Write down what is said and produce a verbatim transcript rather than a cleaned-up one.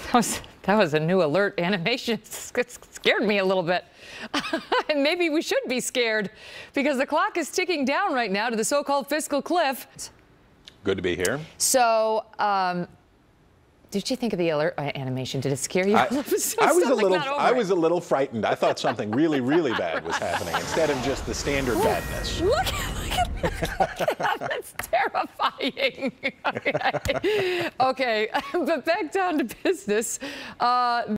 That was, that was a new alert animation. It scared me a little bit. And maybe we should be scared because the clock is ticking down right now to the so-called fiscal cliff. Good to be here. So, um, did you think of the alert animation? Did it scare you? I, so I was a little, I it. was a little frightened. I thought something really, really bad was happening instead of just the standard badness. Look, look at that! Look at that. That's terrifying. Okay. Okay, but back down to business. Uh,